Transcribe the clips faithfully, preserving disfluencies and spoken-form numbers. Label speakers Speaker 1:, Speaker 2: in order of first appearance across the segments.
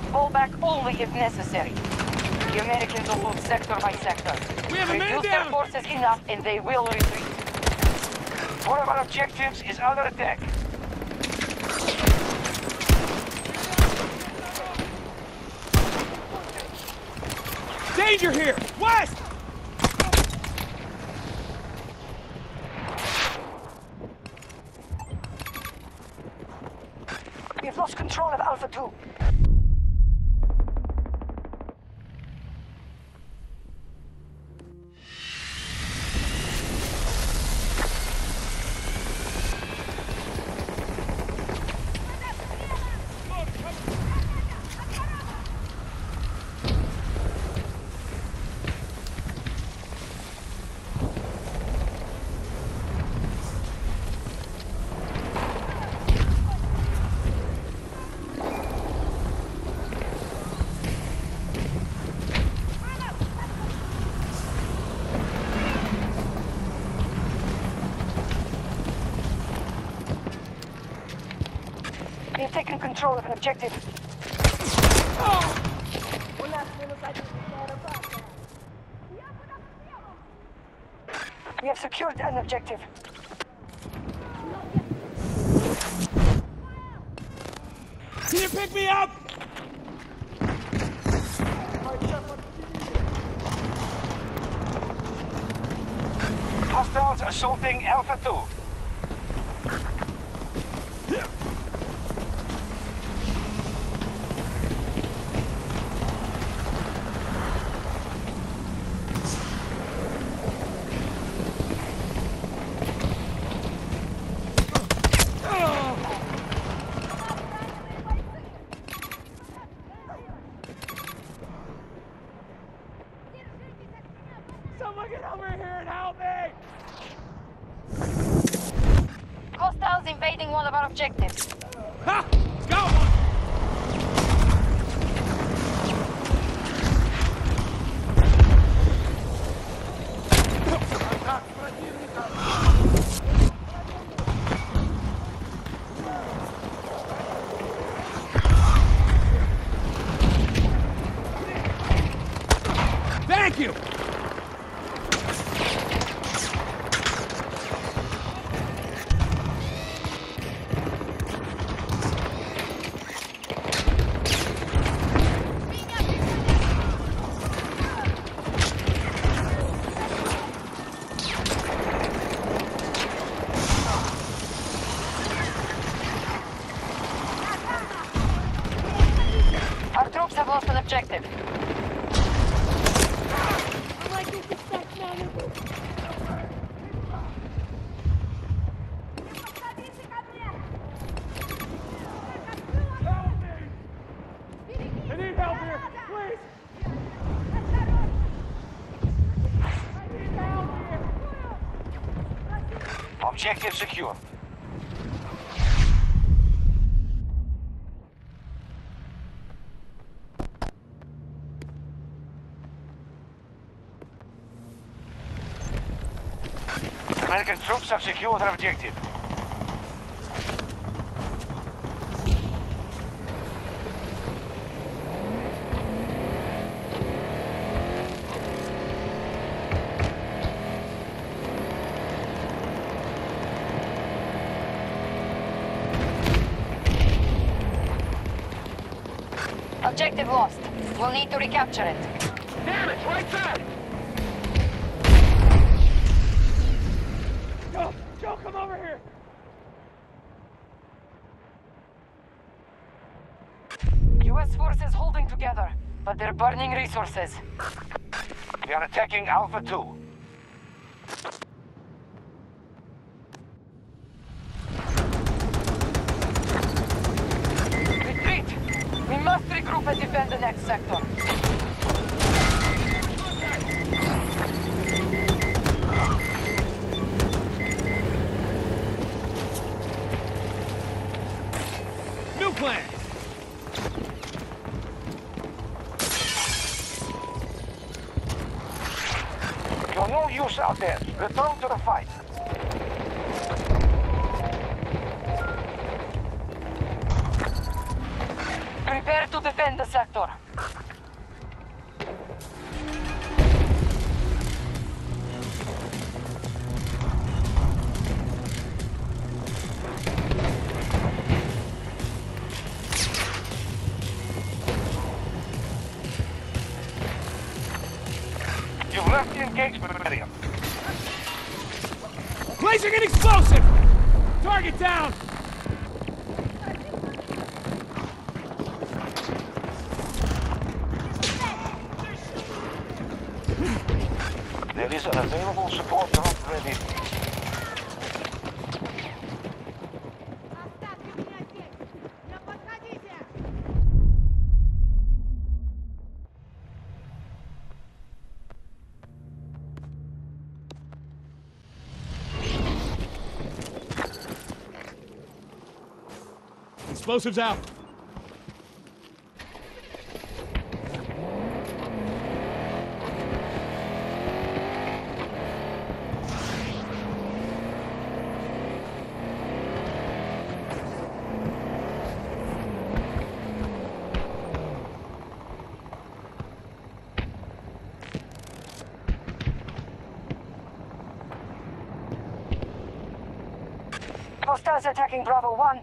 Speaker 1: Fall back only if necessary. The Americans will move sector by sector.
Speaker 2: We have a man
Speaker 1: Reduce
Speaker 2: down!
Speaker 1: their forces enough and they will retreat.
Speaker 3: One of our objectives is under attack.
Speaker 2: Danger here! West!
Speaker 1: We've lost control of Alpha two. We have taken control of an objective. We have secured an objective.
Speaker 2: Can you pick me up?
Speaker 3: Hostiles assaulting Alpha two.
Speaker 2: Someone get over here and help me!
Speaker 1: Hostiles invading one of our objectives.
Speaker 2: Ha! Got one! Thank you!
Speaker 1: Our troops have lost an objective.
Speaker 2: I need help here, please! I need help here!
Speaker 3: Objective secure. American troops have secured their objective.
Speaker 1: Objective lost. We'll need to recapture it.
Speaker 3: Damn it, right side!
Speaker 2: Joe! Joe, come over here!
Speaker 1: U S forces holding together, but they're burning resources.
Speaker 3: We are attacking Alpha two.
Speaker 1: Retreat! We must regroup and defend the next sector.
Speaker 2: New plan!
Speaker 3: You're no use out there. Return to the fight.
Speaker 1: Prepare Prepare to defend the sector.
Speaker 3: You've left the engagement area.
Speaker 2: Placing an explosive! Target down!
Speaker 3: There is an available support drone ready.
Speaker 4: Оставьте меня здесь! Не подходите!
Speaker 2: Explosives out.
Speaker 1: Hostiles attacking Bravo one.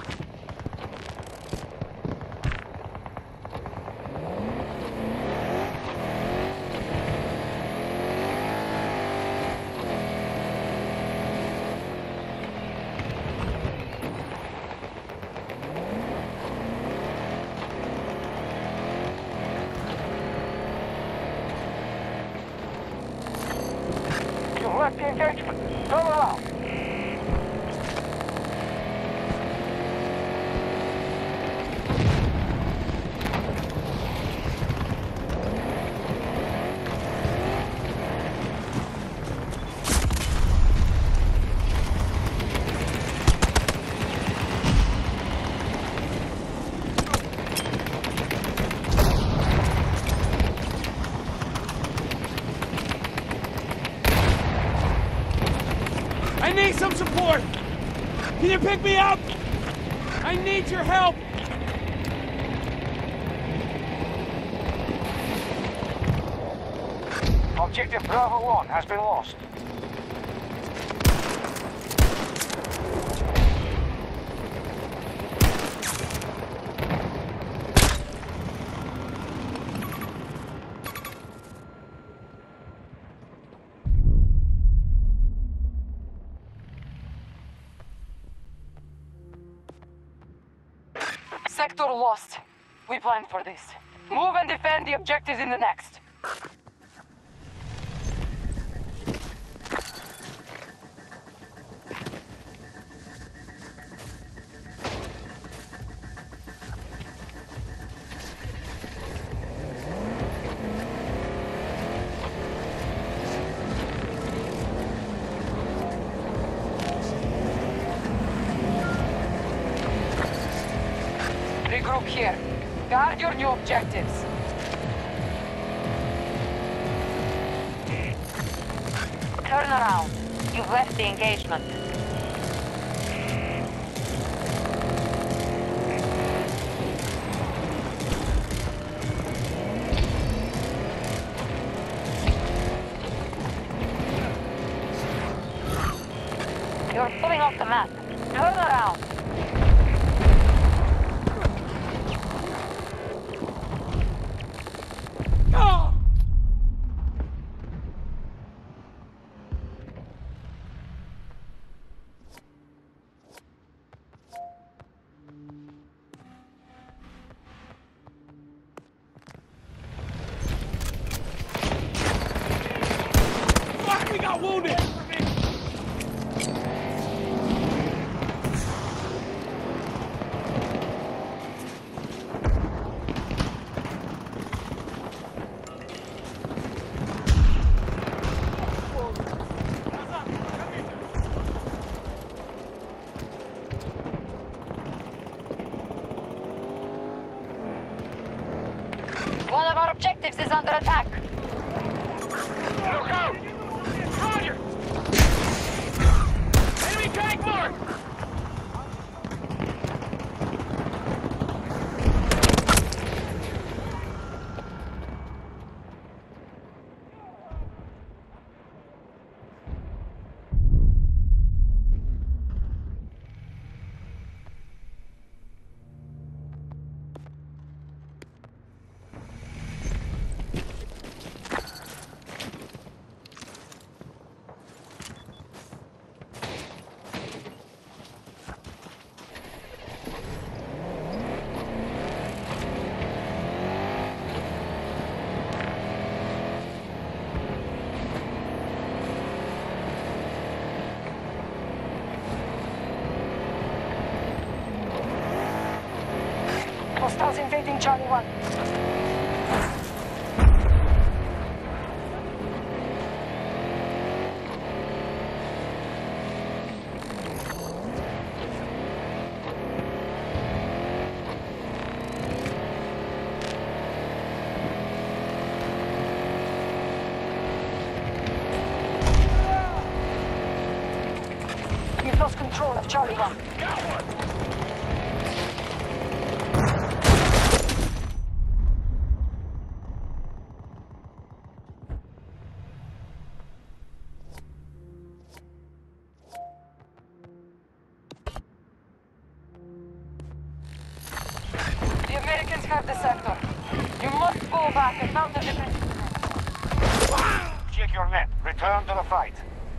Speaker 3: You've left the engagement. Turn around.
Speaker 2: I need some support! Can you pick me up? I need your help!
Speaker 3: Objective Bravo one has been lost.
Speaker 1: Sector lost. We planned for this. Move and defend the objectives in the next. Regroup here. Guard your new objectives. Turn around. You've left the engagement. You're pulling off the map. Turn around.
Speaker 2: Oh! Fuck, we got wounded!
Speaker 1: One of our objectives is under attack.
Speaker 3: Look out! Roger!
Speaker 1: invading Charlie one. We've lost control of Charlie one. The Americans have the sector. You must fall back and mount the defense.
Speaker 3: Check your net. Return to the fight.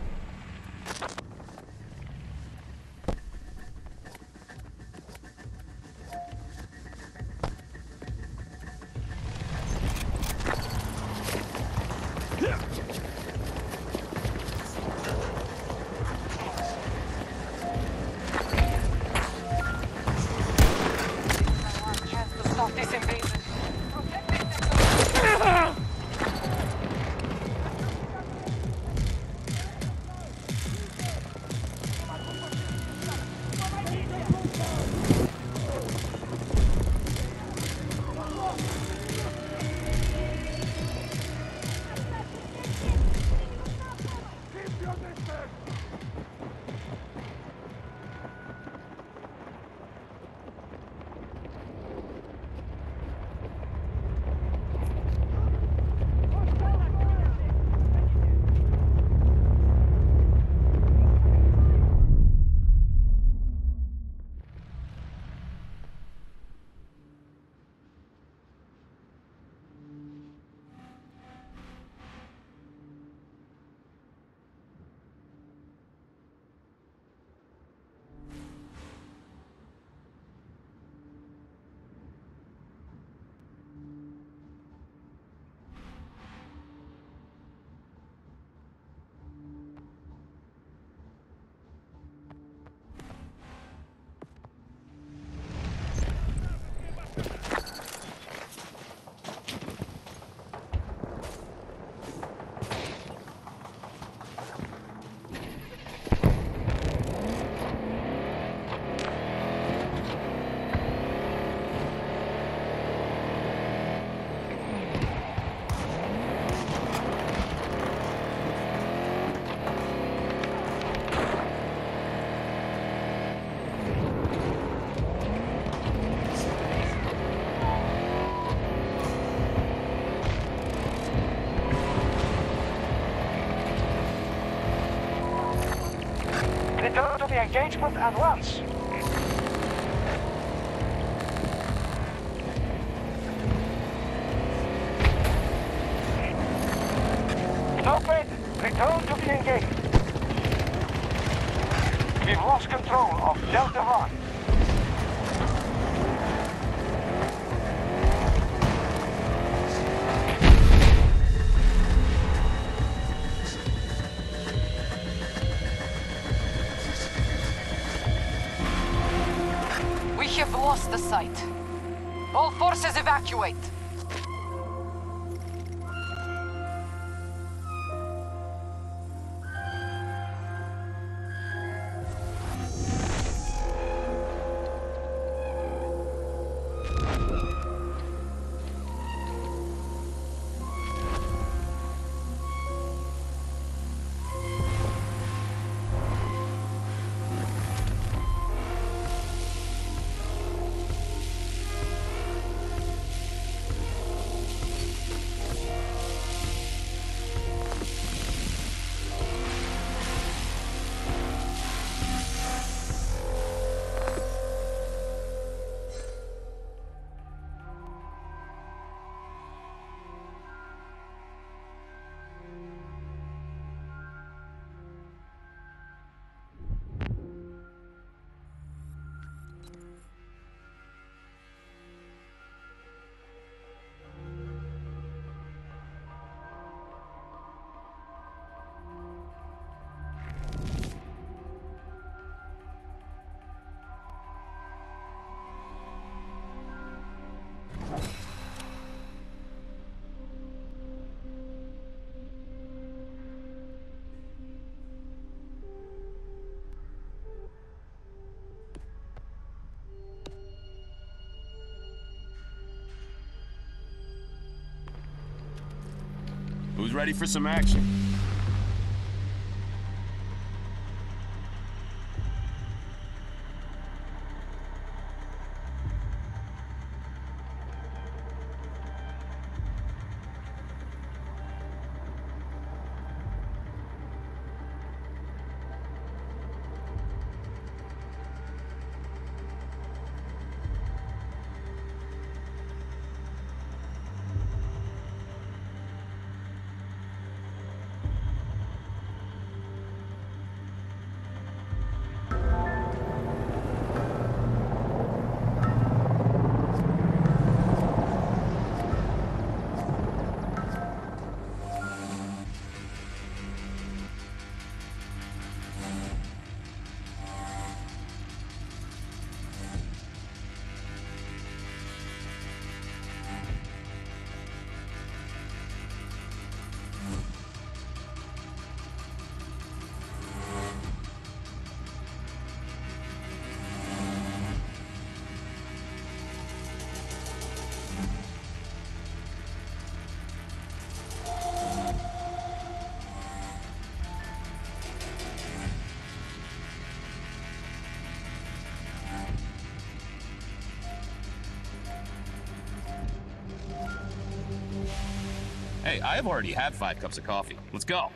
Speaker 1: Chance to stop this invasion. Protect this sector.
Speaker 3: Return to the engagement at once. Stop it! Return to the engagement. We've lost control of Delta One.
Speaker 1: We have lost the site. All forces evacuate.
Speaker 5: Who's ready for some action? Hey, I have already had five cups of coffee. Let's go.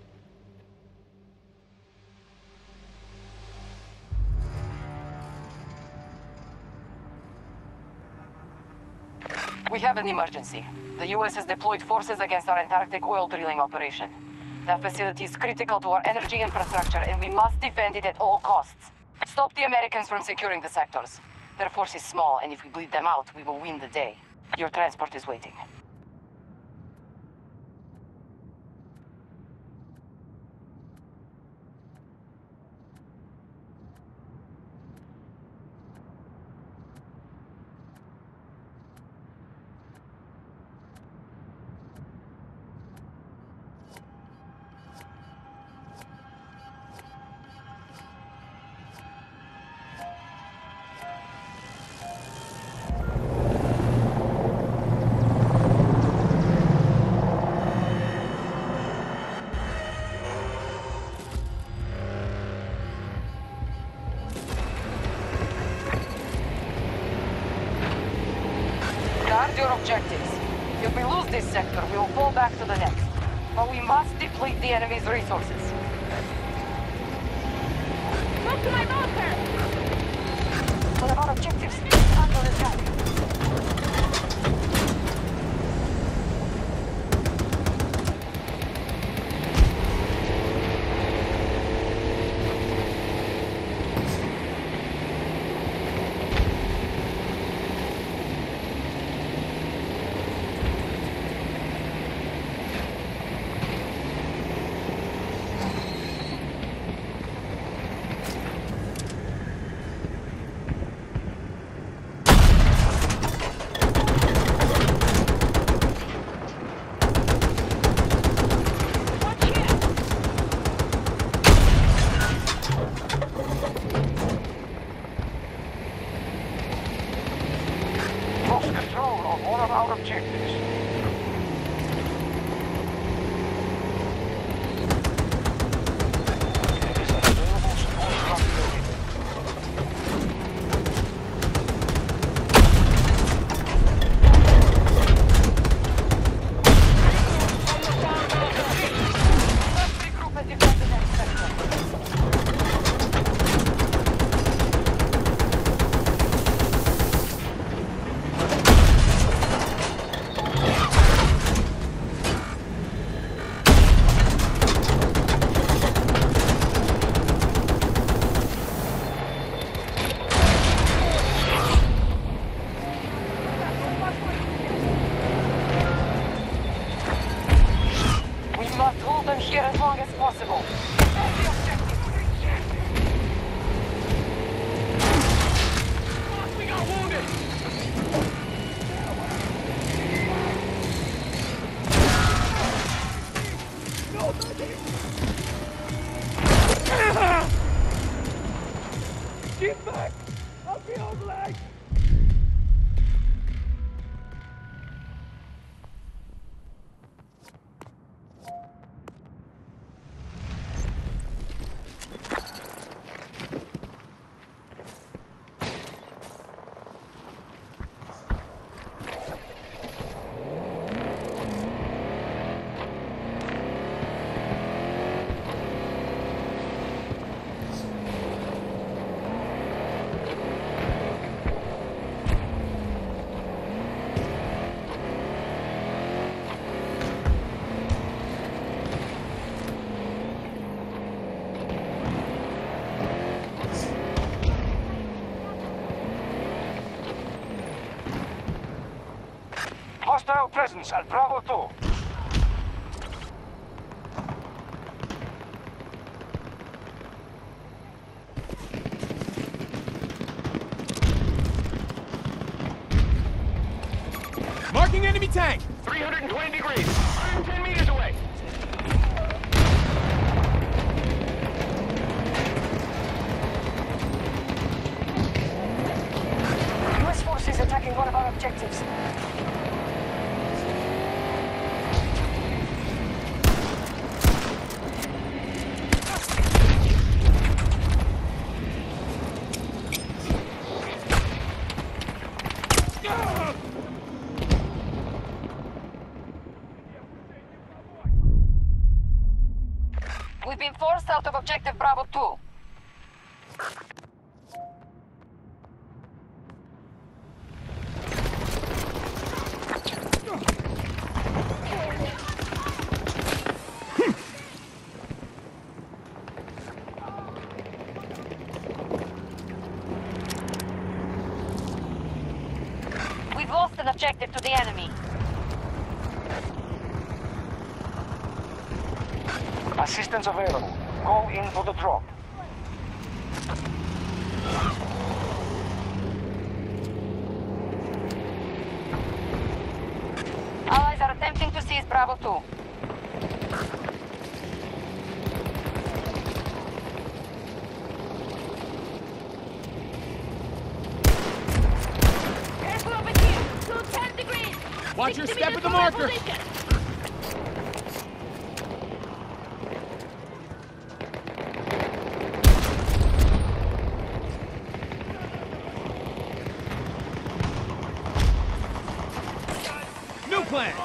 Speaker 1: We have an emergency. The U S has deployed forces against our Antarctic oil drilling operation. That facility is critical to our energy infrastructure, and we must defend it at all costs. Stop the Americans from securing the sectors. Their force is small, and if we bleed them out, we will win the day. Your transport is waiting. Guard your objectives. If we lose this sector, we will fall back to the next. But we must deplete the enemy's resources.
Speaker 4: Look to my bunker!
Speaker 1: What about objectives? Under attack.
Speaker 3: Lost control of one of our objectives. There is an available support from building.
Speaker 1: Let's regroup and defend the next sector. We must hold them here as long as possible. That's the objective.
Speaker 2: We got wounded! Get back! I'll be on leg!
Speaker 3: Hostile presence at Bravo two.
Speaker 2: Marking enemy tank!
Speaker 6: three hundred twenty degrees, one hundred ten meters away.
Speaker 7: U S forces attacking one of our objectives.
Speaker 1: We've been forced out of objective Bravo two. We've lost an objective to the enemy.
Speaker 3: Assistance available. Go in for the drop.
Speaker 1: Allies are attempting to seize Bravo two.
Speaker 4: Careful over here! two ten degrees!
Speaker 2: Watch your
Speaker 4: sixty
Speaker 2: step
Speaker 4: meters
Speaker 2: with the
Speaker 4: from our
Speaker 2: marker!
Speaker 4: position.
Speaker 2: New plan!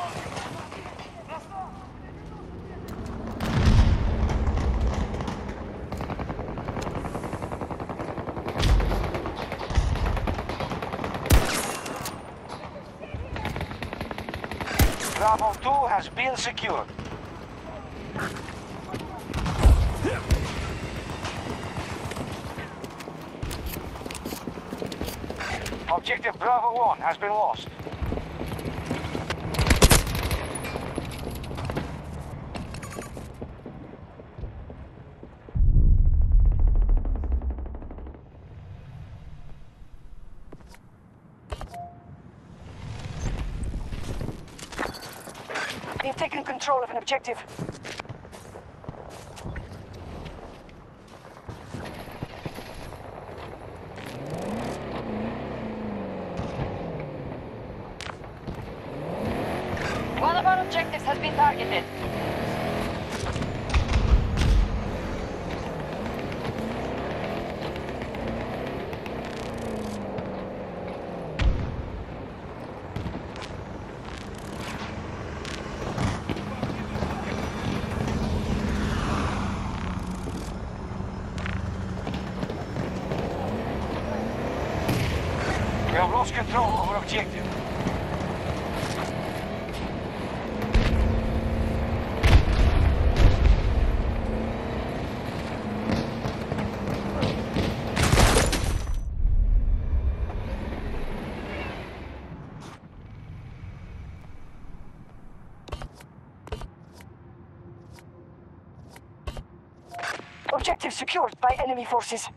Speaker 3: Bravo two has been secured. Objective Bravo one has been lost.
Speaker 7: They've taken control of an objective.
Speaker 1: One of our objectives has been targeted.
Speaker 3: We have lost control over objective.
Speaker 7: Objective secured by enemy forces.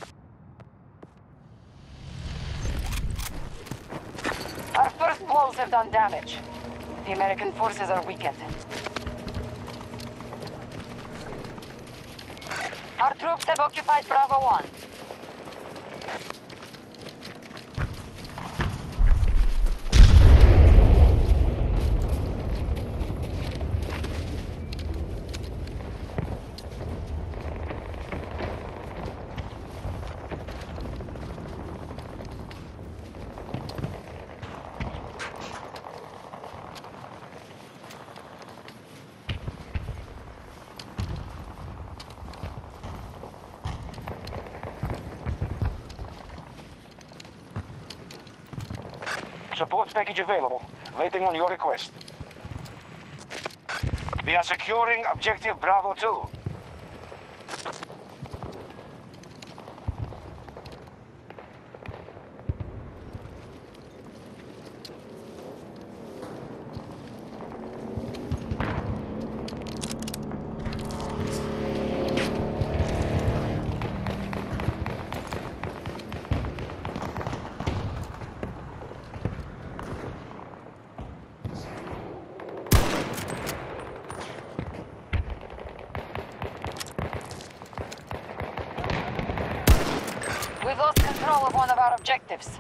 Speaker 1: Our first blows have done damage. The American forces are weakened. Our troops have occupied Bravo one.
Speaker 3: Support package available. Waiting on your request. We are securing objective Bravo two.
Speaker 1: control of one of our objectives.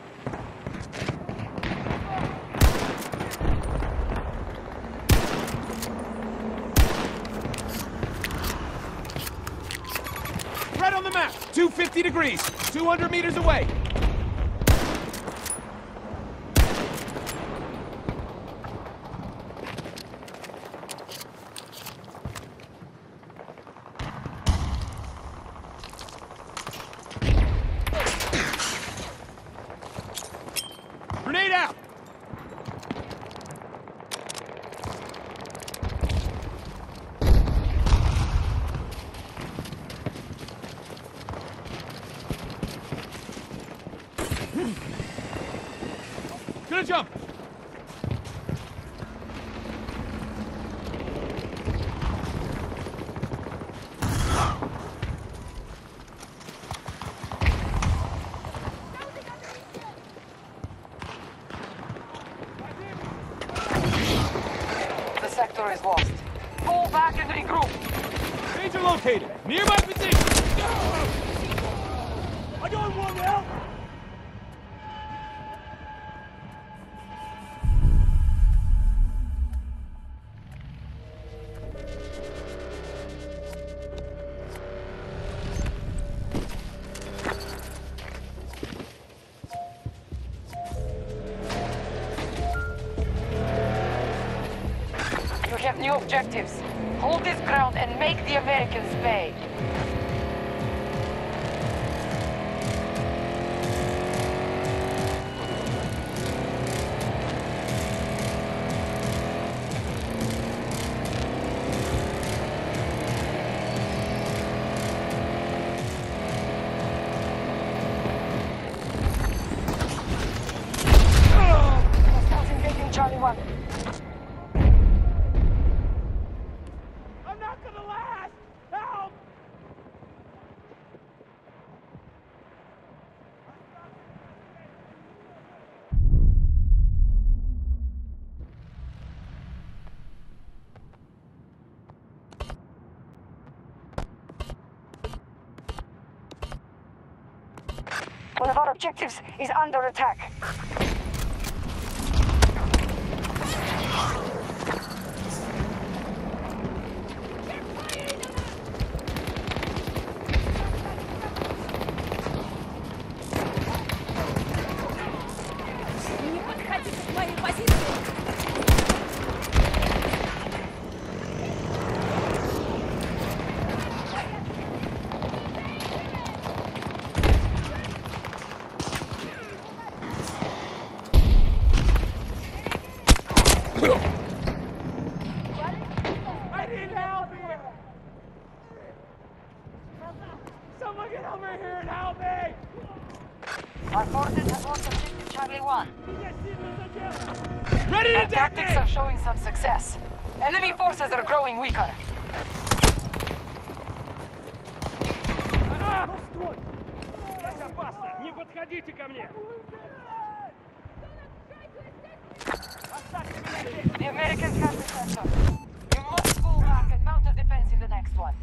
Speaker 2: Right on the map! two hundred fifty degrees, two hundred meters away. Grenade out! Gonna jump!
Speaker 1: The sector is lost. Fall back and regroup.
Speaker 2: Danger located. Near my position. I don't want help.
Speaker 1: You have new objectives. Hold this ground and make the Americans pay.
Speaker 7: Hostiles invading Charlie one.
Speaker 2: I'm not gonna last. Help!
Speaker 7: One of our objectives is under attack.
Speaker 4: Не подходите к моей позиции!
Speaker 2: I need help here. Someone get over here and help me.
Speaker 1: Our forces have lost objective Charlie one.
Speaker 2: Ready to
Speaker 1: Our tactics are
Speaker 2: detonate.
Speaker 1: showing some success. Enemy forces are growing weaker.
Speaker 2: А! Здесь опасно. Не подходите ко мне. Оставьте меня здесь.
Speaker 1: The Americans have the sector. You must pull back and mount a defense in the next one.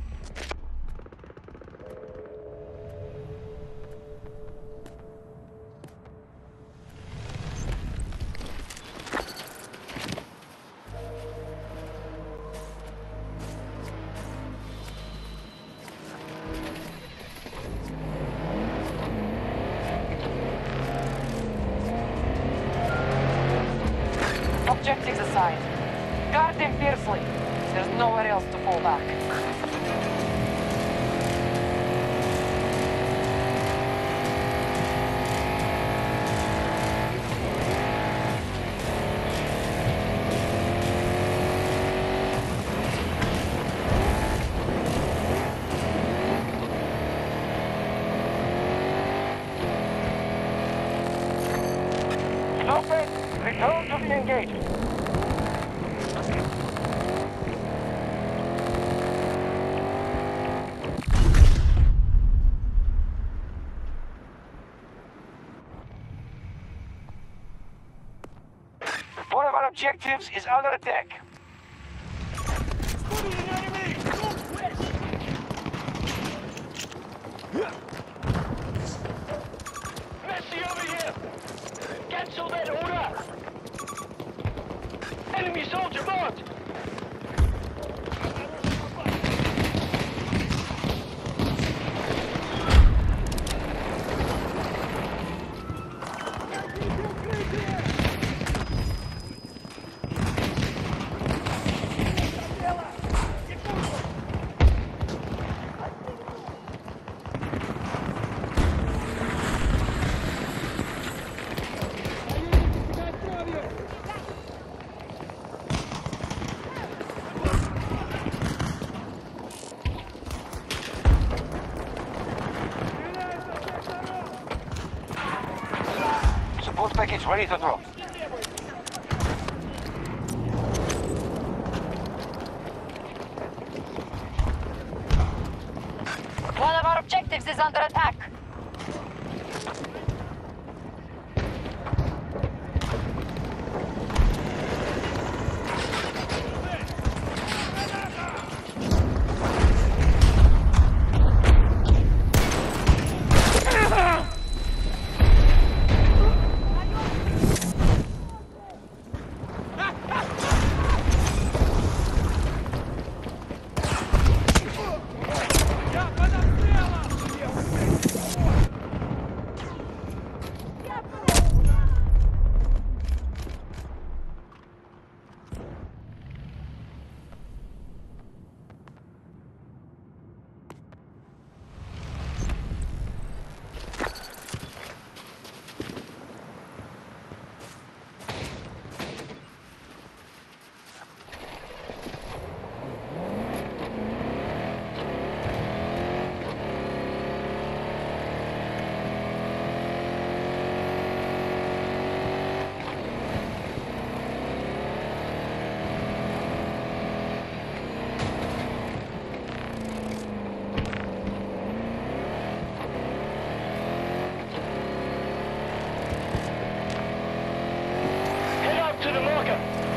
Speaker 1: Objectives assigned. Guard them fiercely. There's nowhere else to fall back.
Speaker 3: Lopez, return to the engagement. One of our objectives is under attack. is ready to drop.
Speaker 1: One of our objectives is under attack.
Speaker 6: Head up to the marker.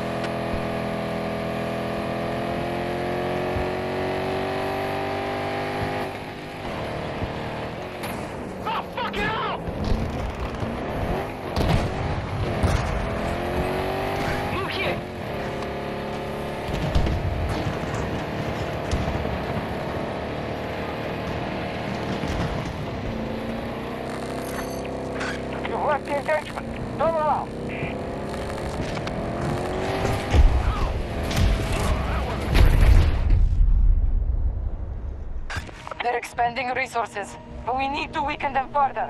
Speaker 6: Oh, fucking hell! Move here.
Speaker 3: You've wrecked the engagement. Turn around.
Speaker 1: They're expending resources, but we need to weaken them further.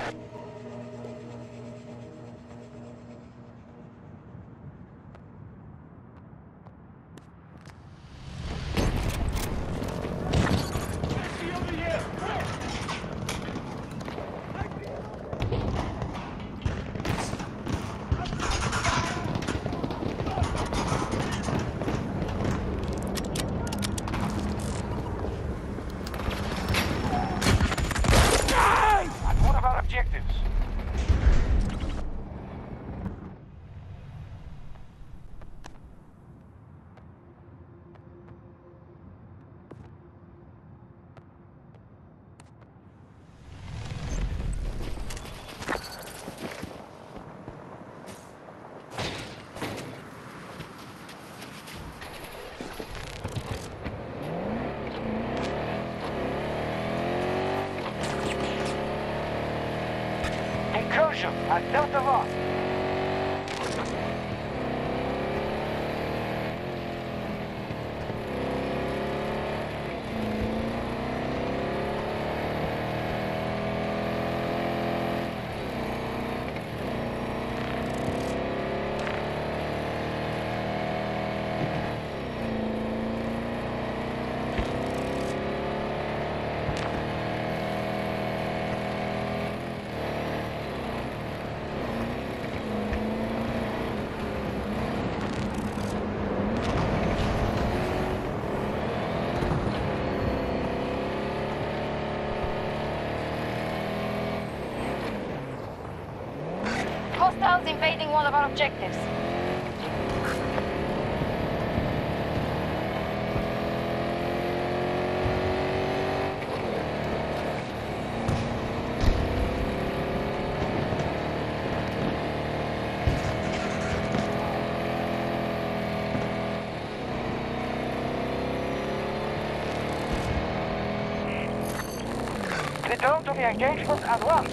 Speaker 3: At one of our objectives. Incursion at Delta One.
Speaker 1: Hostiles invading one of our objectives.
Speaker 3: Return to the engagement at once.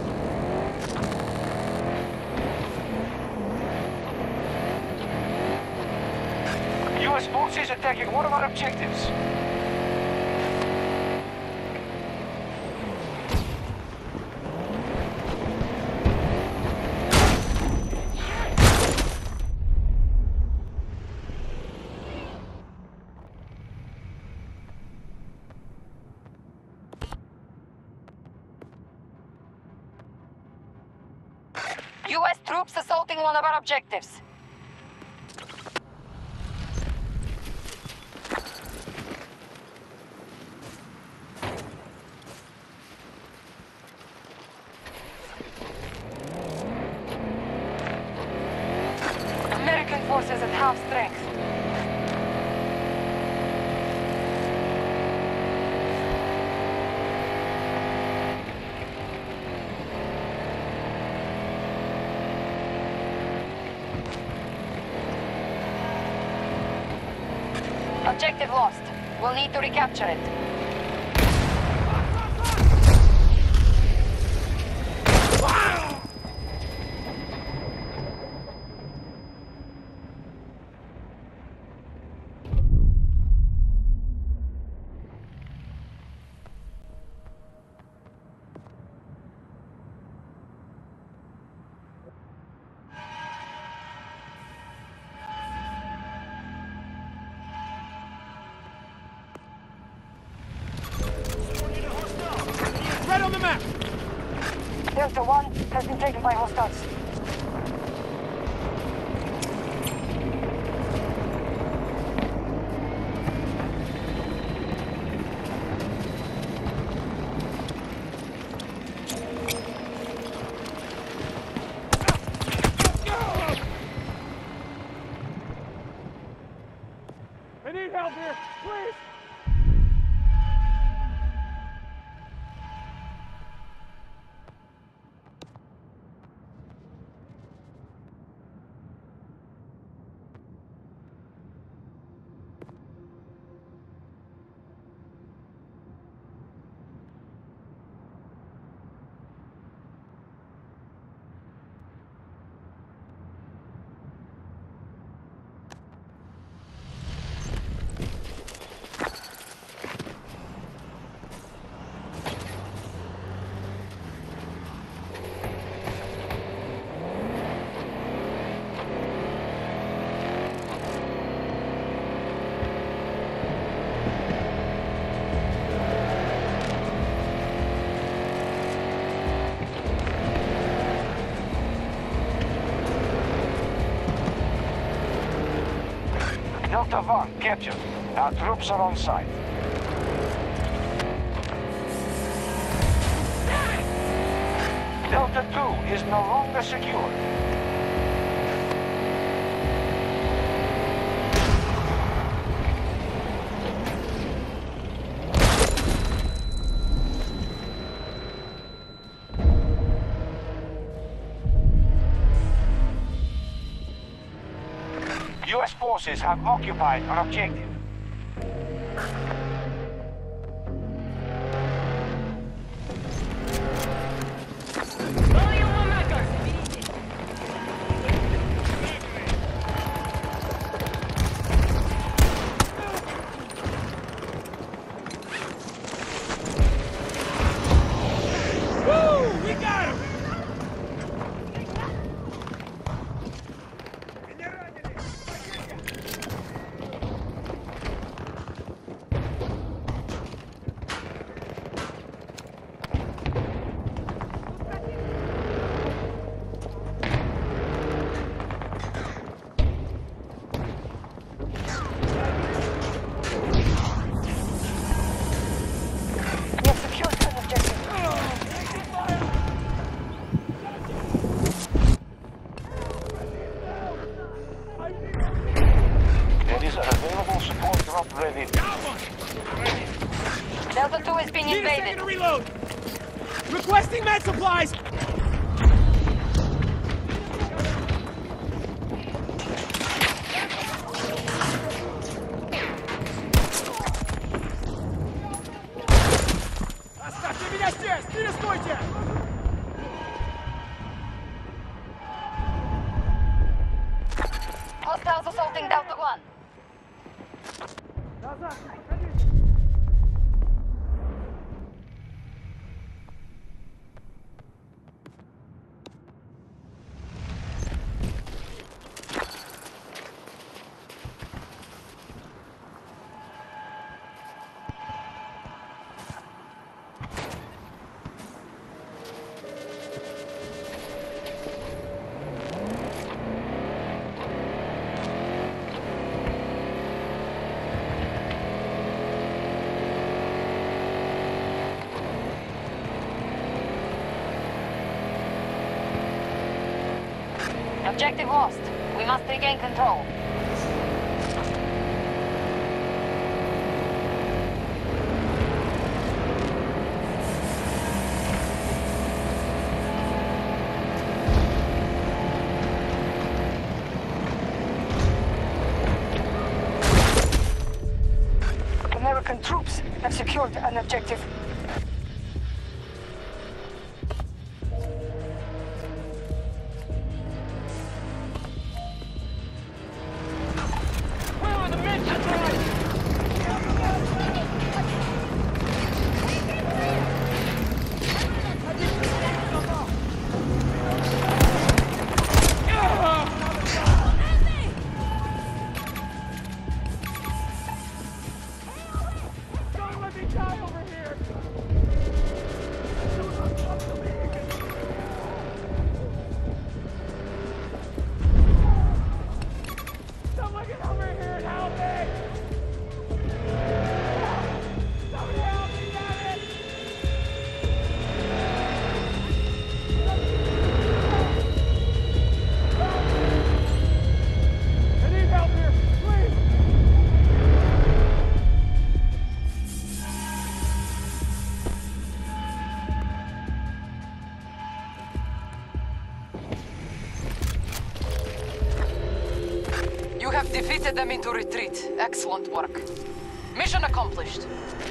Speaker 3: U S forces attacking one of our objectives.
Speaker 1: U S troops assaulting one of our objectives. American forces at half strength. Objective lost. We'll need to recapture it.
Speaker 2: Right on the map!
Speaker 7: Delta One has been taken by hostiles.
Speaker 2: I need help here, please!
Speaker 3: Delta One, captured. Our troops are on site. Delta Two is no longer secure. U S forces have occupied our objective.
Speaker 2: Woo! We got him!
Speaker 7: We have secured an objective.
Speaker 3: There is an available support drop ready.
Speaker 1: Delta two is being
Speaker 2: Need a
Speaker 1: invaded.
Speaker 2: second to reload! Requesting med supplies! Оставьте меня здесь! Не рискуйте!
Speaker 1: Hostiles assaulting Delta one. Objective lost. We must regain control.
Speaker 7: American troops have secured an objective.
Speaker 6: Where are the men tonight?
Speaker 2: Don't let me die over here! Someone get over here and help me! Somebody help me, damn it! I need help here, please!
Speaker 1: You have defeated them into retreat. Excellent work. Mission accomplished.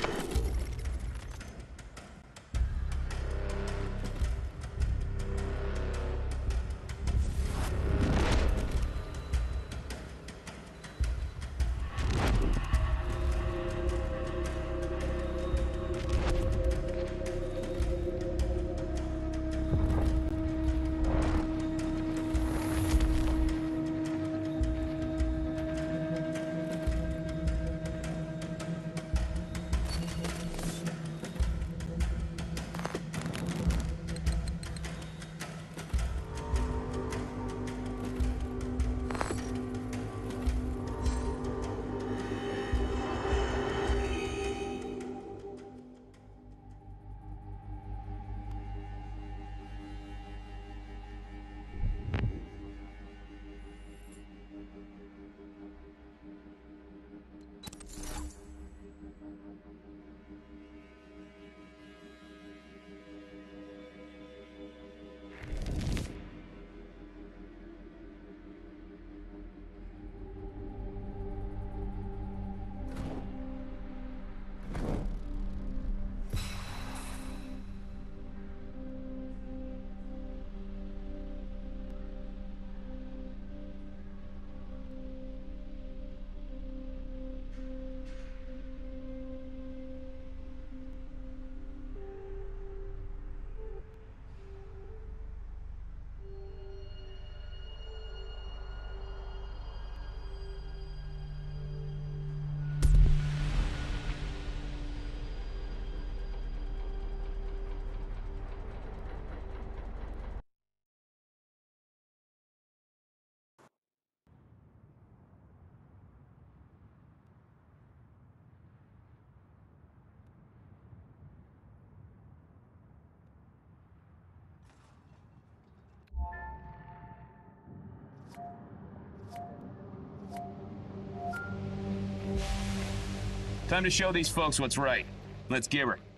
Speaker 5: Time to show these folks what's right. Let's give her.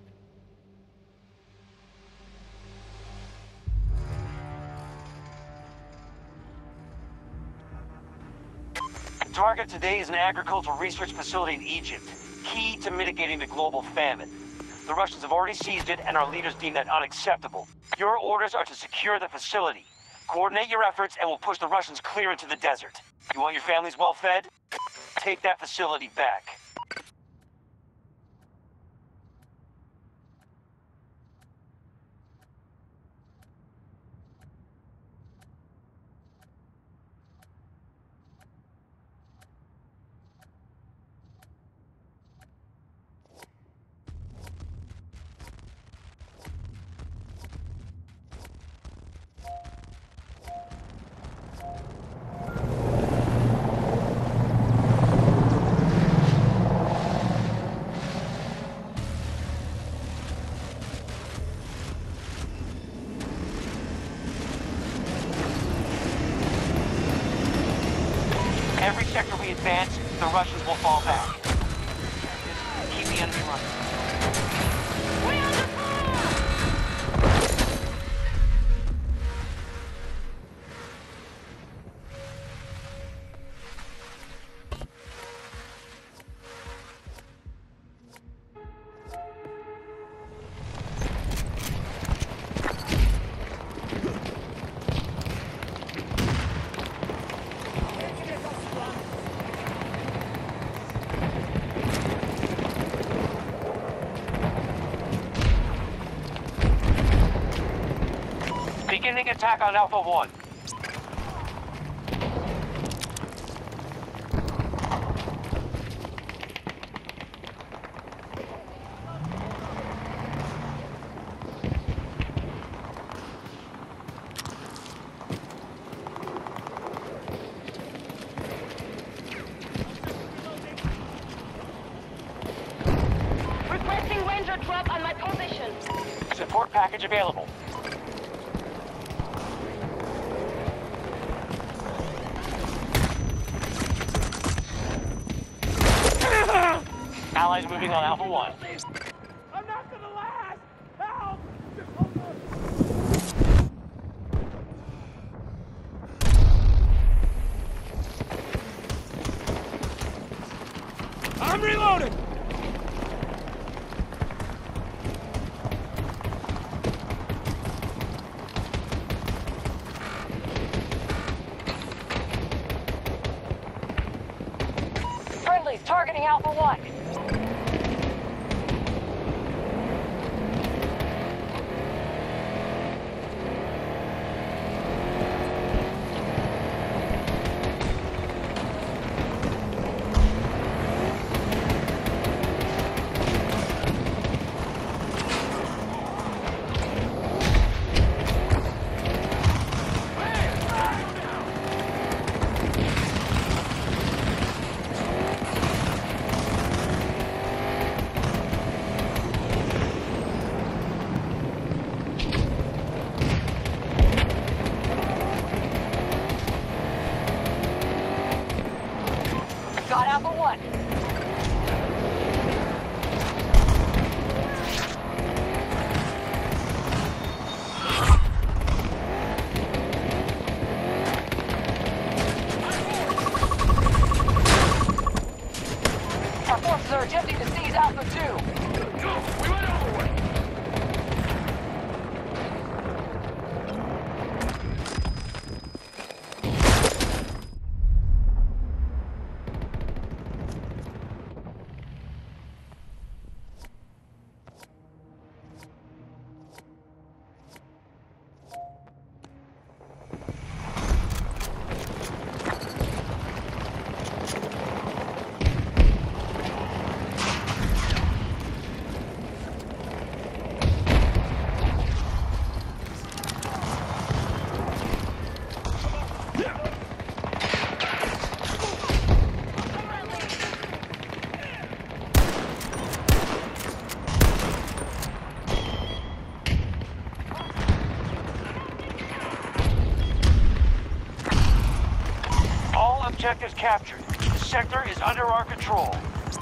Speaker 3: The target today is an agricultural research facility in Egypt, key to mitigating the global famine. The Russians have already seized it, and our leaders deem that unacceptable. Your orders are to secure the facility. Coordinate your efforts, and we'll push the Russians clear into the desert. You want your families well fed? Take that facility back. Russians will fall back. Just keep the enemy running. Beginning attack on Alpha One.
Speaker 6: Requesting Ranger drop on my position.
Speaker 3: Support package available. Allies moving on Alpha One.
Speaker 2: I'm not gonna last! Help! I'm reloading!
Speaker 1: Friendlies targeting Alpha One. Got Alpha One. Our forces are attempting to seize Alpha Two.
Speaker 6: Go! We went overway!
Speaker 3: All objectives captured. The sector is under our control.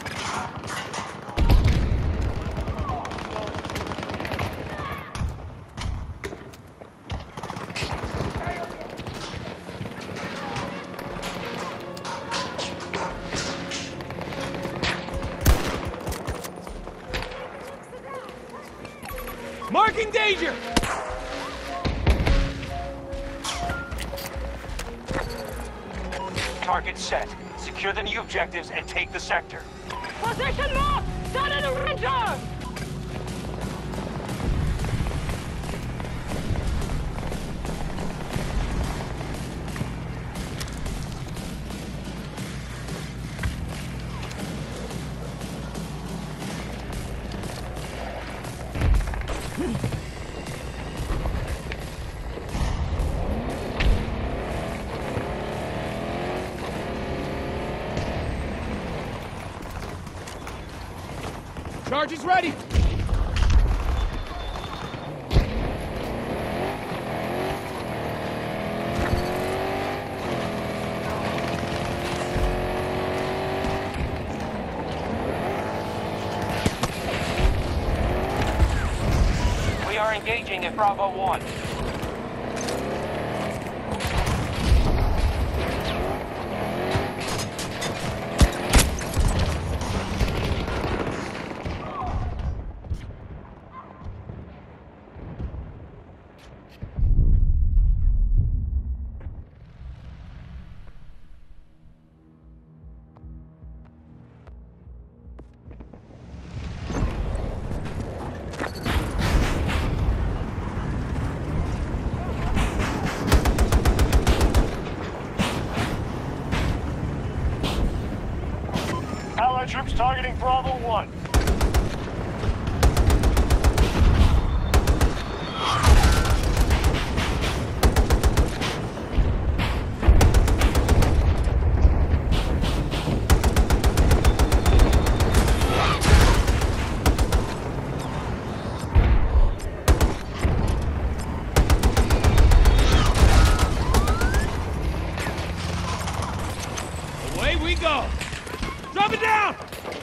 Speaker 2: Marking danger!
Speaker 3: Target set. Secure the new objectives and take the sector.
Speaker 6: Position locked! Started a Ranger!
Speaker 2: Charge is ready!
Speaker 3: are engaging at Bravo one.
Speaker 8: Allied troops targeting Bravo one.
Speaker 2: Away we go! Drop it down!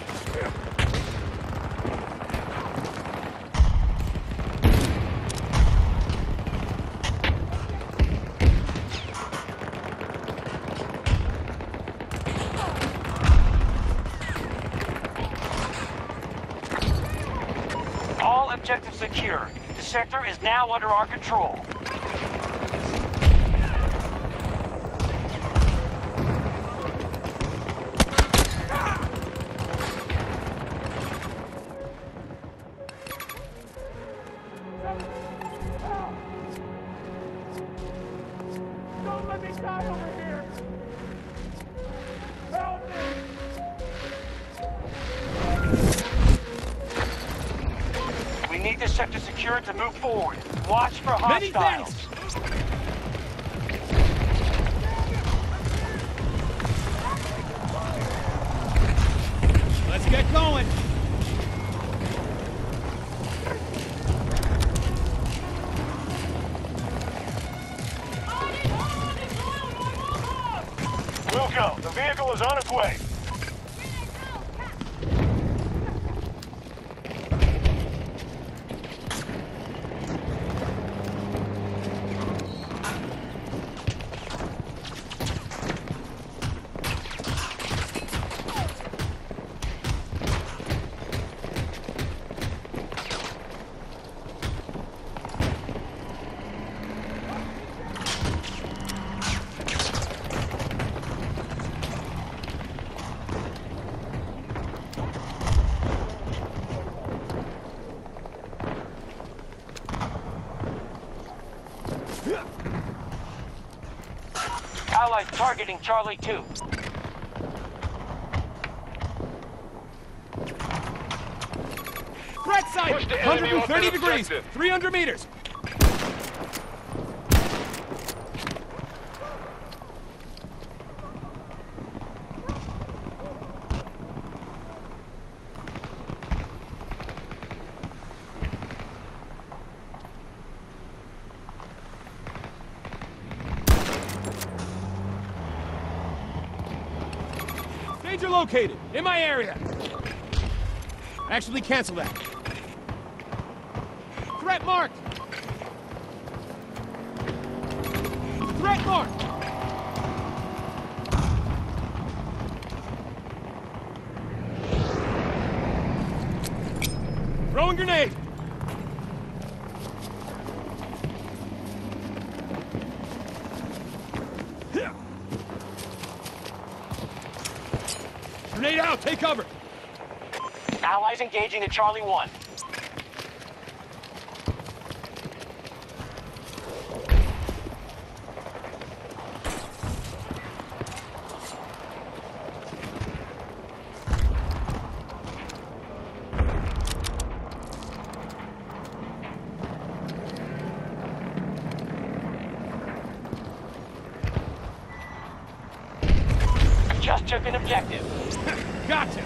Speaker 3: All objectives secure. The sector is now under our control.
Speaker 2: Don't let me die over here! Help me!
Speaker 3: We need this sector secured to move forward. Watch for
Speaker 2: Many
Speaker 3: hostiles.
Speaker 2: thanks! Let's get going!
Speaker 8: We'll go. The vehicle is on its way.
Speaker 3: Allies targeting Charlie two.
Speaker 2: Threat sight!
Speaker 8: Push the enemy
Speaker 2: one hundred thirty
Speaker 8: off the
Speaker 2: degrees!
Speaker 8: objective.
Speaker 2: three hundred meters! Danger located! In my area! Actually, cancel that. Threat marked! Threat marked! Throwing grenade! Grenade out! Take cover!
Speaker 3: Allies engaging at Charlie one. Just took an objective.
Speaker 2: Gotcha!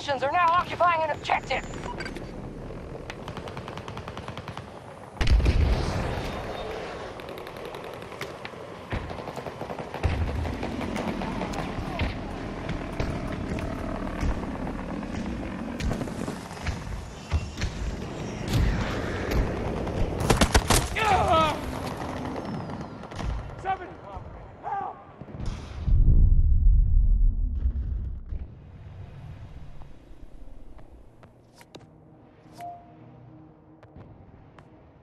Speaker 1: Russians are now occupying an objective.
Speaker 2: Seven! Help!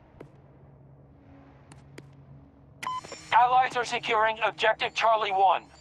Speaker 3: Allies are securing Objective Charlie one.